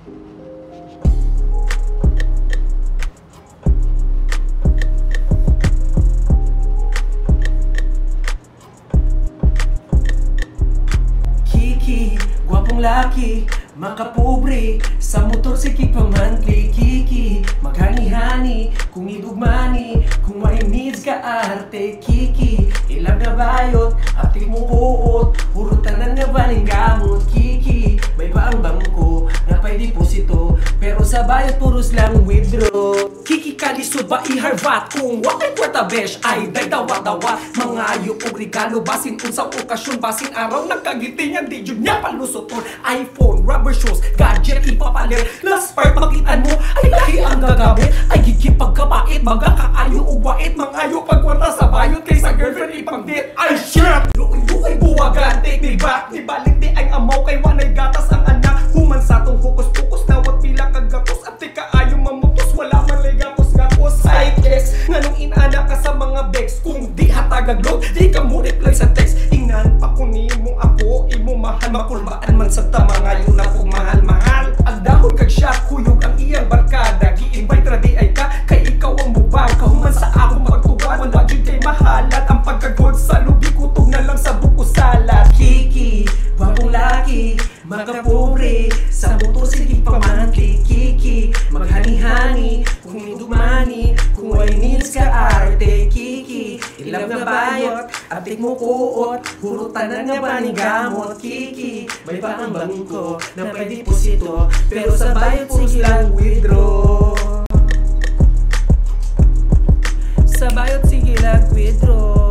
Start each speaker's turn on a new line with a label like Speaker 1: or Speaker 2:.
Speaker 1: Kiki, gwapong laki, makapobre, sa motor sikip pa monthly. Kiki, maghani-hani, kung idugmani, kung may needs ka arte. Kiki, ilang na bayot, atik mo buot, hurutan nga ba ng gamot. Kiki, may baang bangko, na pa'y deposito, pero sa bayot puros lang withdraw. Kiki, kalisod ba iharvat, kung wakay kwarta besh, ay day dawat-dawat. Mga ayok o regalo, basin unsang okasyon, basin araw, nagkagitingan, di jud niya palusoton. iPhone, rubber shoes, gadget ipapalit, last part makitaan mo, ay lahi ang gagamit. Ay gigip pagkabait, mga kaayo o wait, mga ayo pagkwarta sa bayot, kaysa girlfriend ipang-date. Ay shit! Luoy-luoy buwagan, take me back, di balik di ay amaw, kay wanay gatas ang anak. Human sa tong hukus-pukus, nawat pila kagatos, at di kaayo mamutos, wala man lay gapos-gapos. Ay ex, nganong inana ka sa mga bex, kung di hatagaglog, di ka mo reply sa text. Ingnan pa ko nimo ako, imo mahal, makulbaan man sa tama ngayon na kung mahal-mahal. Ang dahon kag shot, kuyog ang iyang barkada, gi-invite ra di ay ka, kay ikaw ang mubang. Kahuman sa akong pagtuwan, wala jud kay mahalat. Ang pagkagod sa lubi, kutog na lang sa buko salat. Kiki, wapong laki, makapobre, sa motor sige pa monthly. Kiki, maghani-hani, kung idumani, kung ay needs ka arte. Kiki, ilang na bayot, atik mo kuot, hurutan nga ba ni gamot. Kiki, may baang bangko, na pa'y deposito, pero sa bayot sige lang withdraw. Sa bayot sige lang withdraw.